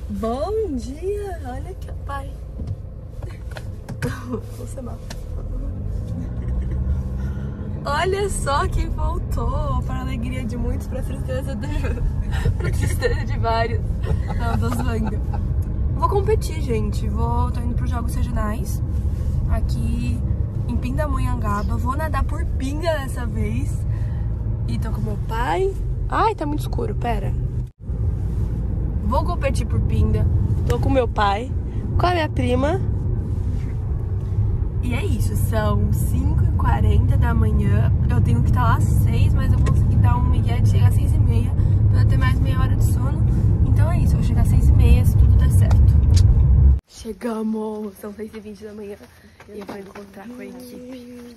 Bom dia! Olha aqui, pai. Você mal. Olha só quem voltou, para a alegria de muitos, para a tristeza de vários. Não, tô zoando. Vou competir, gente. Tô indo pros Jogos Regionais aqui em Pindamonhangaba. Vou nadar por pinga dessa vez. E tô com meu pai. Ai, tá muito escuro, pera. Vou competir por pinga. Tô com meu pai, com a minha prima. E é isso, são 5h40 da manhã. Eu tenho que estar lá às 6, mas eu consegui dar um migué de chegar às 6h30 pra eu ter mais meia hora de sono. Então é isso, eu vou chegar às 6h30 se tudo der certo. Chegamos! São 6h20 da manhã e eu vou encontrar com a equipe.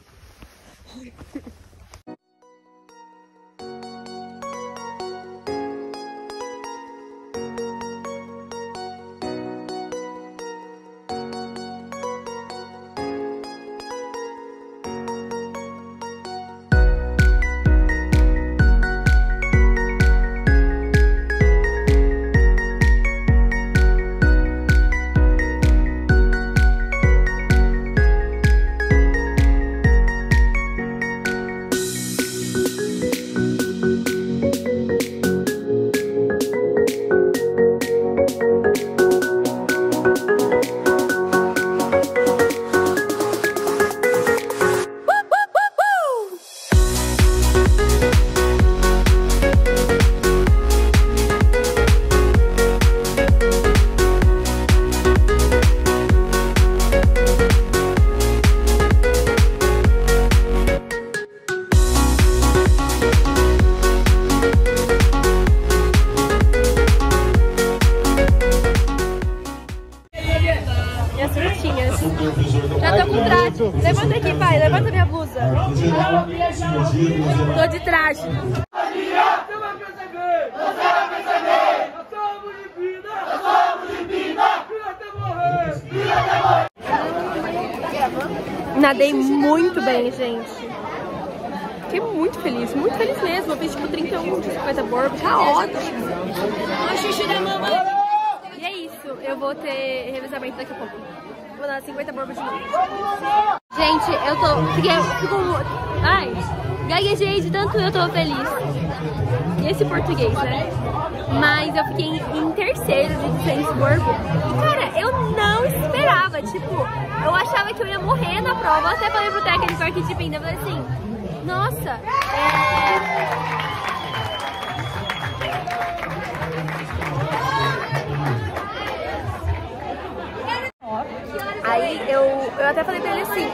Já tô com traje. Levanta aqui, pai. Levanta minha blusa. Tô de traje. Você vai perceber. Você vai perceber. Nós somos de Pina. Nós somos de Pina. Pina até morrer. Pina até morrer. Nadei muito bem, gente. Fiquei muito feliz mesmo. Eu fiz tipo 31 de 50 borbos. Tá ótimo. Olha o xixi da mamãe. E é isso. Eu vou ter revezamento daqui a pouco. Vou dar 50 borbas de novo. Gente, eu fico... Ai, gaguejei de tanto eu tô feliz. E esse português, né? Mas eu fiquei em terceiro de 200 borbo. E, cara, eu não esperava. Tipo, eu achava que eu ia morrer na prova. Eu até falei pro técnico aqui de Pinda, eu falei assim, nossa, Aí eu até falei pra ele assim,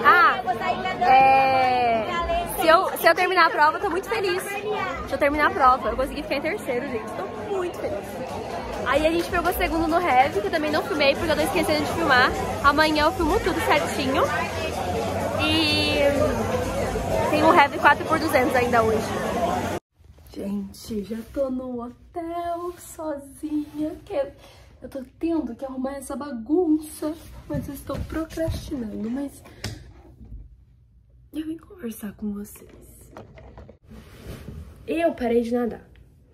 se eu terminar a prova, eu tô muito feliz. Se eu terminar a prova, eu consegui ficar em terceiro, gente, tô muito feliz. Aí a gente pegou segundo no Rev, que eu também não filmei, porque eu tô esquecendo de filmar. Amanhã eu filmo tudo certinho. E tem um Rev 4x200 ainda hoje. Gente, já tô no hotel sozinha, eu tô tendo que arrumar essa bagunça, mas eu estou procrastinando, mas eu vim conversar com vocês. Eu parei de nadar.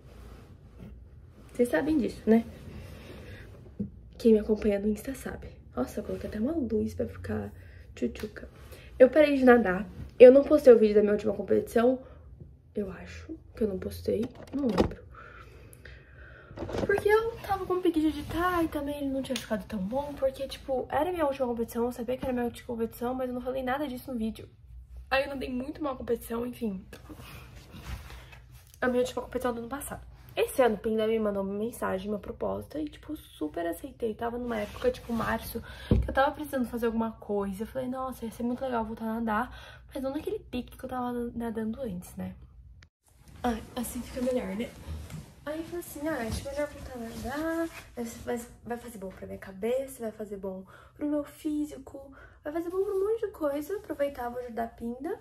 Vocês sabem disso, né? Quem me acompanha no Insta sabe. Nossa, eu coloquei até uma luz pra ficar tchutchuca. Eu parei de nadar. Eu não postei o vídeo da minha última competição. Eu acho que eu não postei, não lembro. Porque eu tava com preguiça de editar e também ele não tinha ficado tão bom. Porque, tipo, era minha última competição, eu sabia que era minha última competição, mas eu não falei nada disso no vídeo. Aí eu nadei muito mal a competição, enfim. A minha última competição do ano passado. Esse ano, o Pinda me mandou uma mensagem, uma proposta e, tipo, super aceitei. Tava numa época, tipo, março, que eu tava precisando fazer alguma coisa. Eu falei, nossa, ia ser muito legal voltar a nadar, mas não naquele pique que eu tava nadando antes, né? Ai, assim fica melhor, né? Aí eu falei assim, acho melhor voltar a nadar, vai fazer bom pra minha cabeça, vai fazer bom pro meu físico, vai fazer bom pra um monte de coisa. Aproveitar, vou ajudar a Pinda,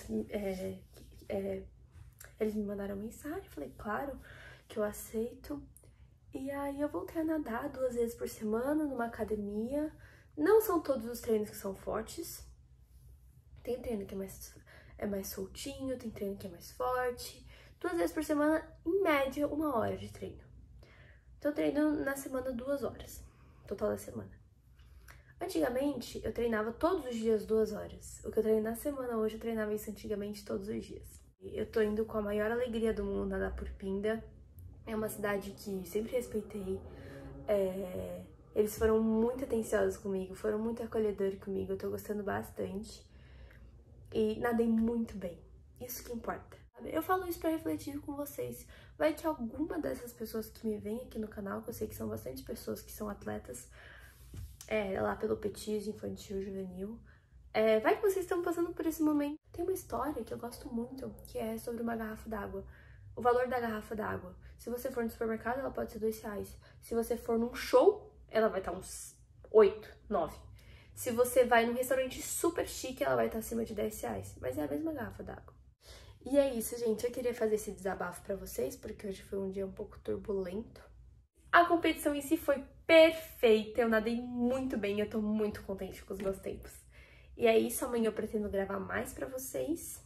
eles me mandaram mensagem, falei, claro, que eu aceito. E aí eu voltei a nadar 2 vezes por semana numa academia. Não são todos os treinos que são fortes. Tem treino que é mais soltinho, tem treino que é mais forte. 2 vezes por semana, em média, 1 hora de treino. Então eu treino na semana 2 horas, total da semana. Antigamente, eu treinava todos os dias 2 horas. O que eu treino na semana hoje, eu treinava isso antigamente todos os dias. Eu tô indo com a maior alegria do mundo nadar por Pinda. É uma cidade que sempre respeitei. Eles foram muito atenciosos comigo, foram muito acolhedores comigo. Eu tô gostando bastante. E nadei muito bem. Isso que importa. Eu falo isso pra refletir com vocês. Vai que alguma dessas pessoas que me vêm aqui no canal, que eu sei que são bastante pessoas que são atletas, lá pelo petismo infantil, juvenil, vai que vocês estão passando por esse momento. Tem uma história que eu gosto muito, que é sobre uma garrafa d'água. O valor da garrafa d'água. Se você for no supermercado, ela pode ser R$2. Se você for num show, ela vai estar uns 8, 9. Se você vai num restaurante super chique, ela vai estar acima de R$10. Mas é a mesma garrafa d'água. E é isso, gente. Eu queria fazer esse desabafo pra vocês, porque hoje foi um dia um pouco turbulento. A competição em si foi perfeita, eu nadei muito bem, eu tô muito contente com os meus tempos. E é isso, amanhã eu pretendo gravar mais pra vocês.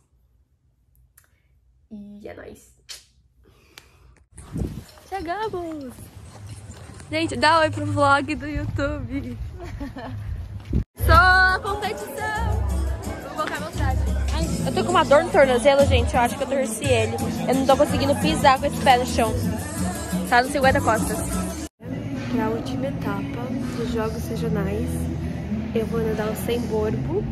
E é nóis. Chegamos! Gente, dá oi pro vlog do YouTube. Só a competição! Vou colocar meu traje. Eu tô com uma dor no tornozelo, gente, eu acho que eu torci ele. Eu não tô conseguindo pisar com esse pé no chão. Tá no 50 costas. Para a última etapa dos Jogos Regionais, eu vou nadar o 100 borbo.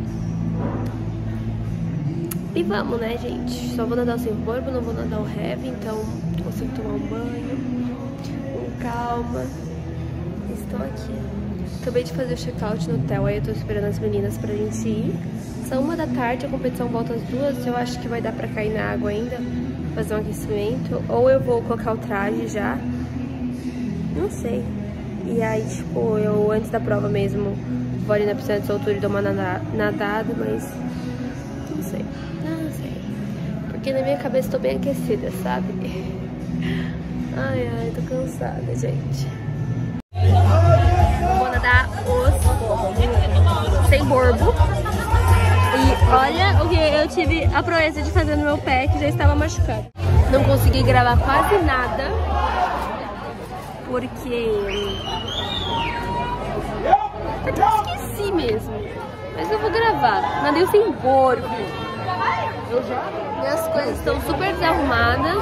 E vamos, né, gente? Só vou nadar o 100 borbo, não vou nadar o heavy, então consigo tomar um banho com calma. Estou aqui. Acabei de fazer o check-out no hotel, aí eu tô esperando as meninas pra gente ir. São 1 da tarde, a competição volta às 2, eu acho que vai dar pra cair na água ainda, fazer um aquecimento. Ou eu vou colocar o traje já, não sei. E aí, tipo, eu antes da prova mesmo vou ali na piscina de soltura e dar uma nadada, mas não sei. Porque na minha cabeça tô bem aquecida, sabe? Ai, tô cansada, gente. Vou nadar os 100 borbo. E olha o que eu tive a proeza de fazer no meu pé, que já estava machucado. Não consegui gravar quase nada, porque eu esqueci mesmo. Mas eu vou gravar. Nadei o 100 borbo. Minhas coisas estão super desarrumadas.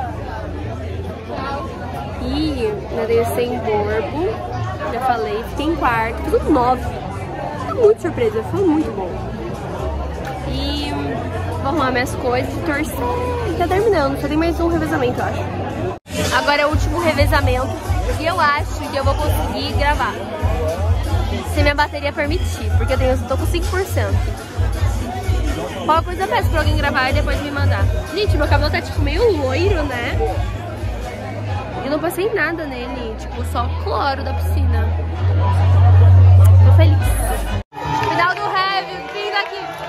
E nadei o 100 borbo. Já falei, fiquei em quarto, tudo 9. Tô muito surpresa, foi muito bom. E vou arrumar minhas coisas e torcer. Tá terminando, só tem mais um revezamento, eu acho. Agora é o último revezamento e eu acho que eu vou conseguir gravar. Se minha bateria permitir, porque eu tô com 5%. Qualquer coisa eu peço pra alguém gravar e depois me mandar. Gente, meu cabelo tá tipo meio loiro, né? Eu não passei nada nele, tipo só cloro da piscina. Tô feliz. Final do heavy, vim daqui.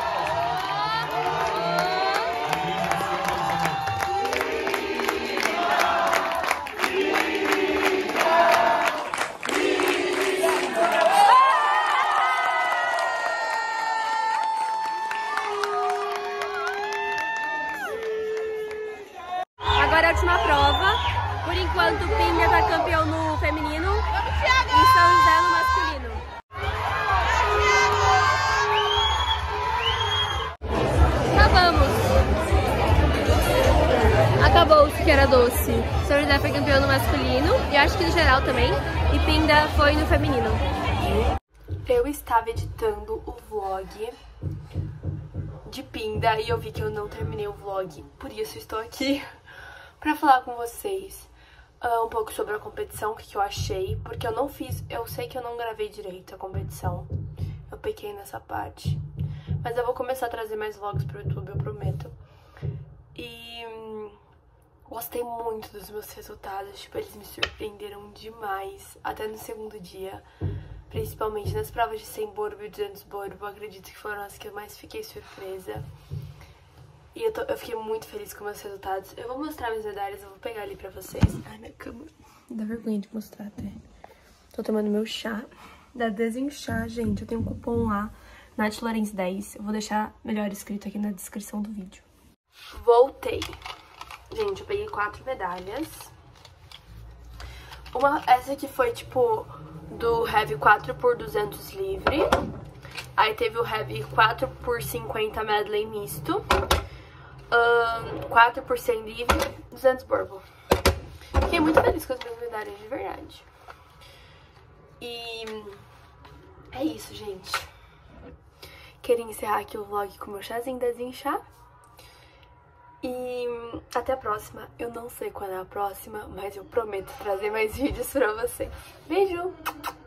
Agora é a última prova. Por enquanto, o Pinda tá campeão no feminino e São José no masculino. Acabou-se que era doce. São José foi campeão no masculino e acho que no geral também. E Pinda foi no feminino. Eu estava editando o vlog de Pinda e eu vi que eu não terminei o vlog. Por isso estou aqui pra falar com vocês um pouco sobre a competição, o que eu achei, porque eu não fiz, eu sei que eu não gravei direito a competição, eu pequei nessa parte, mas eu vou começar a trazer mais vlogs pro YouTube, eu prometo. E gostei muito dos meus resultados, tipo, eles me surpreenderam demais, até no segundo dia, principalmente nas provas de 100 borbo e 200 borbo, acredito que foram as que eu mais fiquei surpresa. E eu fiquei muito feliz com meus resultados. Eu vou mostrar minhas medalhas, eu vou pegar ali pra vocês. Ai, minha câmera. Dá vergonha de mostrar até. Tô tomando meu chá da Desenchar, gente. Eu tenho um cupom lá, NathLorenz10. Eu vou deixar melhor escrito aqui na descrição do vídeo. Voltei. Gente, eu peguei 4 medalhas. Essa aqui foi, tipo, do Heavy 4x200 livre. Aí teve o Heavy 4x50 medley misto. 4x100 livre, 200 bourbon. Fiquei muito feliz com as minhas medalhas, de verdade. E é isso, gente. Queria encerrar aqui o vlog com o meu chazinho da Zinchá. E até a próxima. Eu não sei quando é a próxima, mas eu prometo trazer mais vídeos pra vocês. Beijo!